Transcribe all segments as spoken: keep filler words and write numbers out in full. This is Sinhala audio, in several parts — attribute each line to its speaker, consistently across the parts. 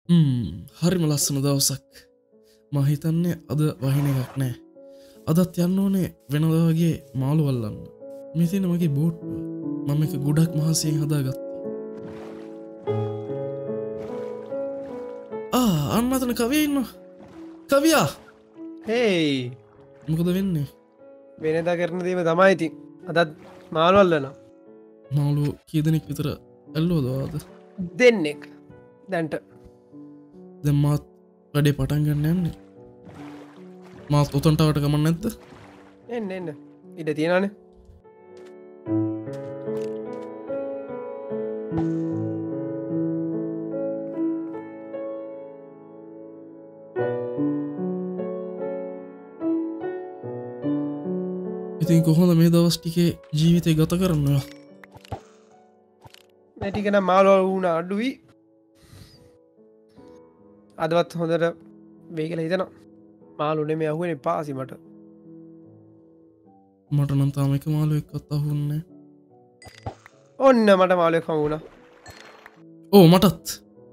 Speaker 1: හ්ම් හරිම ලස්සන දවසක්. මම හිතන්නේ අද වහින එකක් නෑ. අදත් යන්න ඕනේ වෙනදා වගේ මාළු අල්ලන්න. මේ තියෙන මගේ බෝට්ටුව. මම එක ගොඩක් මහසියෙන් හදාගත්තා. ආ අන්න අතන කවියා ඉන්නවා. කවියා.
Speaker 2: හේයි.
Speaker 1: මොකද වෙන්නේ?
Speaker 2: වෙනදා කරන දේම තමයි ඉතින්. අදත් මාළු අල්ලනවා.
Speaker 1: මාළු කී දෙනෙක් විතර ඇල්ලුවද ආද?
Speaker 2: දෙන්නෙක්. දැන්ට
Speaker 1: දැන් මාත් වැඩේ පටන් ගන්න යන්නේ. මාත් උතන්ට ආවට ගමන් නැද්ද?
Speaker 2: එන්න එන්න. ඉඩ තියෙනවනේ.
Speaker 1: ඉතින් කොහොමද මේ දවස් ටිකේ ජීවිතේ ගත කරන්නේ?
Speaker 2: මේ ටික නම් මාළු වුණා අඩුයි. අදවත් හොඳට වෙයි කියලා හිතනවා. මාළු නෙමෙයි අහුවෙන්නේ පාසි මට.
Speaker 1: මට නම් තාම එක මාළුවෙක්වත් අහුන්නේ නැහැ.
Speaker 2: ඔන්න මට මාළුවෙක් හමු වුණා.
Speaker 1: ඕ මටත්.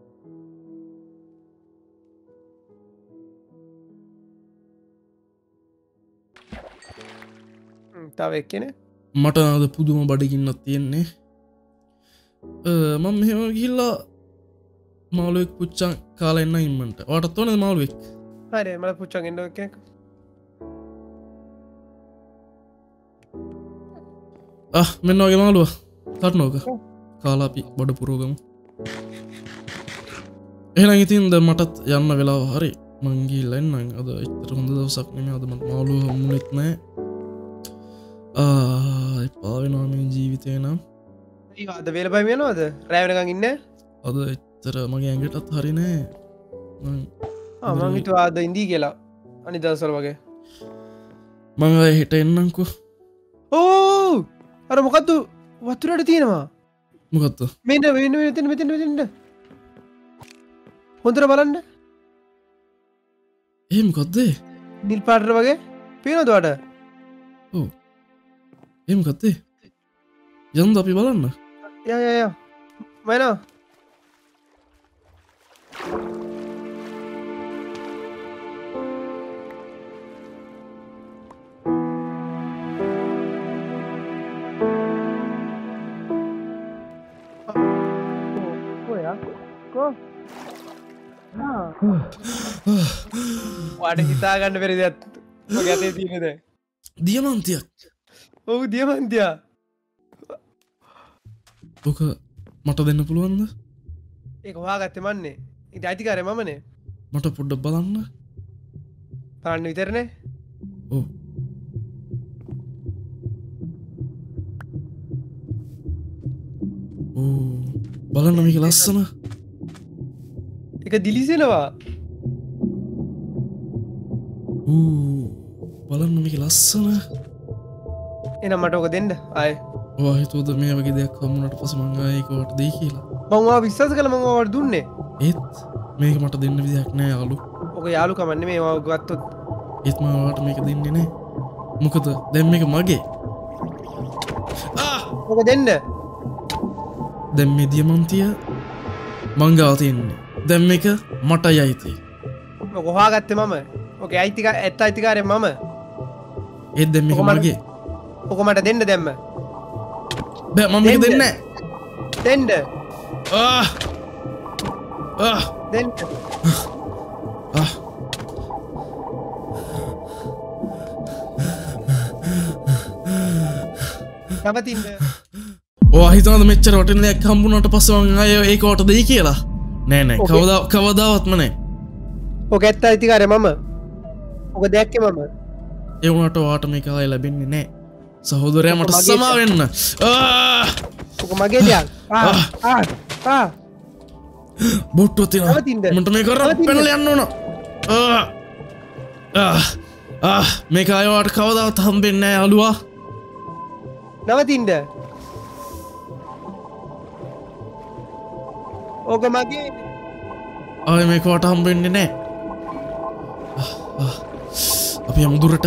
Speaker 2: තව එක්කෙනේ.
Speaker 1: මට අද පුදුම බඩගින්නක් තියෙන්නේ. මම මෙහෙම ගිහිල්ලා මාළුවෙක් පුච්චන් කාලා එන්න ඉන්නන්ට. ඔයාටත් ඕනද මාළුවෙක්?
Speaker 2: හරි මට පුච්චන් එන්න එකක්.
Speaker 1: ආ මෙන්න වගේ මාළුවා. තටනෝක. කාලා අපි බඩ පුරවගමු. එහෙනම් ඉතින් දැන් මටත් යන්න වෙලාව හරි. මං ගිහිල්ලා එන්නම්. අද ඇත්තට හොඳ දවසක් නෙමෙයි. අද මට මාළුව හම්බුනේත් නැහැ. ආ එපා වෙනවා මේ ජීවිතේ නම්.
Speaker 2: ඊ අද වේලපයි යනවද? රැය වෙනකන් ඉන්නේ?
Speaker 1: අද ඇත්තට මගේ ඇඟටත් හරි නෑ. මං
Speaker 2: ආ මං හිතුවා අද ඉඳී කියලා. අනිත් දවස්වල වගේ.
Speaker 1: මං ආයෙ හෙට එන්නම්කෝ.
Speaker 2: ඕ! අර මොකද්ද වතුරට තියෙනවා?
Speaker 1: මොකද්ද?
Speaker 2: මෙන්න මෙන්න මෙතන මෙතන මෙතන. හොඳට බලන්න.
Speaker 1: ඒ මොකද්ද?
Speaker 2: නිල් පාටට වගේ පේනවද ඔයාට?
Speaker 1: ඔව්. ඒ මොකද්ද? යන්න අපි බලන්න.
Speaker 2: යා යා යා. මයිනා. වාට හිතා ගන්න බැරි දෙයක් මගේ අතේ තියෙනද?
Speaker 1: දියමන්තියක්.
Speaker 2: ඔව් දියමන්තියා.
Speaker 1: ඔක මට දෙන්න පුළුවන්ද?
Speaker 2: ඒක හොයාගත්තේ මන්නේ. ඉතින් අයිතිකාරය මමනේ.
Speaker 1: මට පොඩ්ඩක් බලන්න.
Speaker 2: බලන්න විතරනේ.
Speaker 1: ඔව්. ඕ බලන්න මේක ලස්සන.
Speaker 2: ඒක දිලිසෙනවා.
Speaker 1: ඌ බලන්න මේක ලස්සන.
Speaker 2: එහෙනම් මට ඔක දෙන්න ආයේ.
Speaker 1: ඔයා හිතුවද මේ වගේ දෙයක් හම්බුනට පස්සේ මං ආයේ ඒක ඔයාලට දෙයි කියලා?
Speaker 2: මම ඔයාව විශ්වාස කළා මම ඔයාලට දුන්නේ.
Speaker 1: ඒත් මේක මට දෙන්න විදියක් නෑ යාළු.
Speaker 2: ඔක යාළුකම නෙමෙයි ඔයාව ගත්තොත්.
Speaker 1: ඒත් මම ඔයාලට මේක දෙන්නේ නෑ. මොකද දැන් මේක මගේ. ආ!
Speaker 2: ඔක දෙන්න.
Speaker 1: දැන් මේ දියමන්තිය මං ගාව තියෙන්නේ. දැන් මේක මටයි අයිති.
Speaker 2: ඔක හොයාගත්තේ මම. ඔකේ අයිතිකා ඇත්ත අයිතිකාරය මම.
Speaker 1: ඒත් දැන් මේක මගේ.
Speaker 2: ඔක මට දෙන්න දැම්ම.
Speaker 1: බෑ මම මේක දෙන්නේ නෑ.
Speaker 2: දෙන්න.
Speaker 1: ආ! ආ!
Speaker 2: දෙන්න.
Speaker 1: ආ!
Speaker 2: නවතින්න.
Speaker 1: ඔයා හිතනද මෙච්චර වටින දෙයක් හම්බුනාට පස්සේ මං ආයේ ඒක ඔයාලට දෙයි කියලා? නෑ නෑ කවදා කවදාවත්ම නෑ.
Speaker 2: ඔක ඇත්ත අයිතිකාරය මම. ඔක දැක්කේ මම.
Speaker 1: ඒ වුණාට ඔයාට මේක ආයේ ලැබෙන්නේ නෑ. සහෝදරයා මට සමා වෙන්න. ආ!
Speaker 2: ඔක මගේ දෙයක්. ආ ආ ආ.
Speaker 1: බොට්ටුව තියෙනවා. මන්ට මේක කරලා පැනලා යන්න ඕන. ආ! ආ! ආ! මේක ආයේ ඔයාට කවදාවත් හම්බෙන්නේ නෑ යාළුවා.
Speaker 2: නවතින්න. ඕක මගේ.
Speaker 1: ආයේ මේක ඔයාට හම්බෙන්නේ නෑ. අපි යමු දුරට.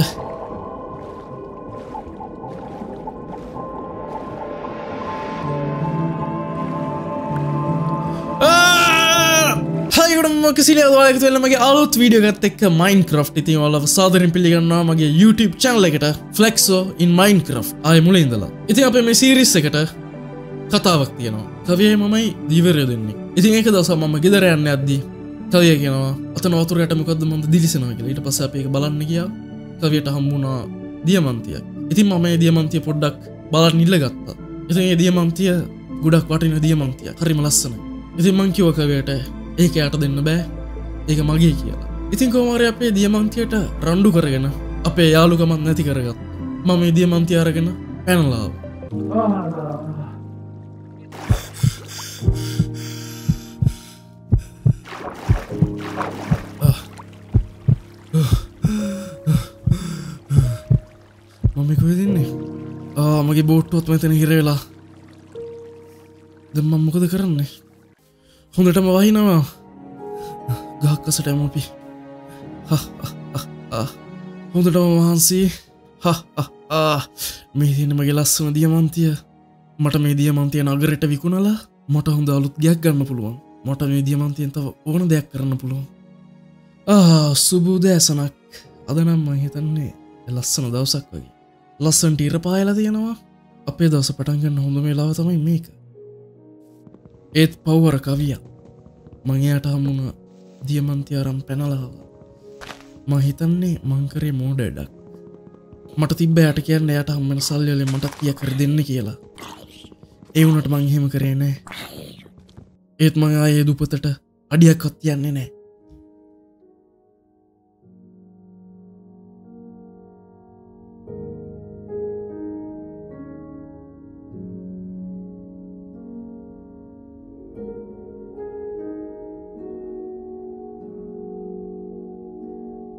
Speaker 1: මොකසිල ඔයාලට වෙල මගේ අලුත් වීඩියෝ එකත් එක්ක Minecraft ඉතින් ඔයාලව සාදරයෙන් පිළිගන්නවා මගේ YouTube channel එකට Flexo in Minecraft ආයේ මුලින් ඉඳලා. ඉතින් අපේ මේ series එකට කතාවක් තියෙනවා. කවියයි මමයි දීවරය දෙන්නේ. ඉතින් ඒක දවසක් මම ගෙදර යන්න යද්දී කවිය කියනවා අතන වතුර යට මොකද්ද මම දිලිසෙනවා කියලා. ඊට පස්සේ අපි ඒක බලන්න ගියා. කවියට හම්බුණා දියමන්තියක්. ඉතින් මම මේ දියමන්තිය පොඩ්ඩක් බලන්න ඉල්ල ගත්තා. ඉතින් මේ දියමන්තිය ගොඩක් වටින දියමන්තියක්. හරිම ලස්සනයි. ඉතින් මං කිව්වා කවියට ඒක යට දෙන්න බෑ. ඒක මගේ කියලා. ඉතින් කොහොම හරි අපේ දියමන්තියට රණ්ඩු කරගෙන අපේ යාළුකමක් නැති කරගත්තා. මම මේ දියමන්තිය අරගෙන පැනලා ආවා. මම කොහෙද ඉන්නේ? ආ මගේ බෝට්ටුවත් මෙතන හිර වෙලා. දැන් මම මොකද කරන්නේ? හොඳටම වහිනවා. ගහක් අසට යමු අපි. හා හා හොඳටම වහන්සි. හා හා මේ තියෙන මගේ ලස්සන දියමන්තිය. මට මේ දියමන්තිය නගරෙට විකුණලා මට හොඳ අලුත් ගයක් ගන්න පුළුවන්. මට මේ දියමන්තියෙන් තව ඕන දෙයක් කරන්න පුළුවන්. ආ සුබ උදෑසනක්. අද නම් මම හිතන්නේ ලස්සන දවසක් වගේ. ලස්සනට ඉර පායලා තියෙනවා. අපේ දවස පටන් ගන්න හොඳම වෙලාව තමයි මේක. ඒත් පව්වර කවියා මං එයාට හමුණ දියමන්තිය අරන් පැනලා මං හිතන්නේ මං කරේ මෝඩ වැඩක්. මට තිබ්බ යට කියන්න එයාට හම්බෙන සල්ලි වලින් මටත් කීයක් හරි දෙන්න කියලා. ඒ වුණාට මං එහෙම කරේ නෑ. ඒත් මං ආයේ දුපතට අඩියක්වත් තියන්නේ නෑ.